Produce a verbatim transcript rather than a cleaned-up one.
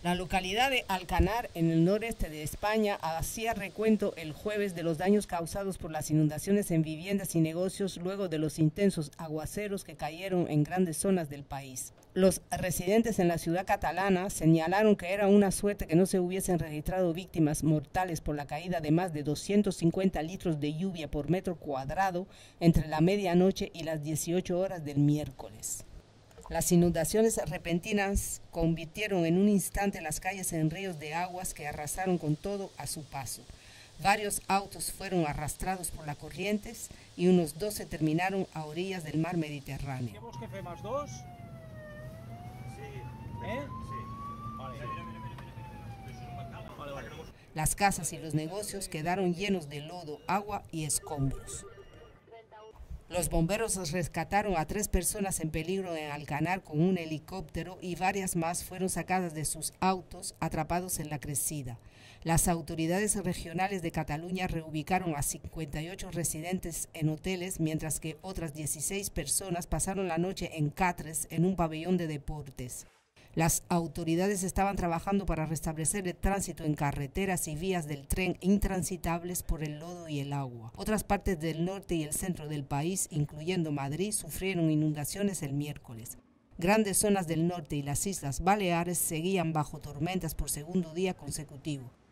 La localidad de Alcanar, en el noreste de España, hacía recuento el jueves de los daños causados por las inundaciones en viviendas y negocios luego de los intensos aguaceros que cayeron en grandes zonas del país. Los residentes en la ciudad catalana señalaron que era una suerte que no se hubiesen registrado víctimas mortales por la caída de más de doscientos cincuenta litros de lluvia por metro cuadrado entre la medianoche y las dieciocho horas del miércoles. Las inundaciones repentinas convirtieron en un instante las calles en ríos de aguas que arrasaron con todo a su paso. Varios autos fueron arrastrados por las corrientes y unos doce terminaron a orillas del mar Mediterráneo. ¿Qué bosque fe más dos? Sí. ¿Eh? Sí. Vale. Vale, vale. Las casas y los negocios quedaron llenos de lodo, agua y escombros. Los bomberos rescataron a tres personas en peligro en Alcanar con un helicóptero y varias más fueron sacadas de sus autos atrapados en la crecida. Las autoridades regionales de Cataluña reubicaron a cincuenta y ocho residentes en hoteles, mientras que otras dieciséis personas pasaron la noche en Catres, en un pabellón de deportes. Las autoridades estaban trabajando para restablecer el tránsito en carreteras y vías del tren intransitables por el lodo y el agua. Otras partes del norte y el centro del país, incluyendo Madrid, sufrieron inundaciones el miércoles. Grandes zonas del norte y las Islas Baleares seguían bajo tormentas por segundo día consecutivo.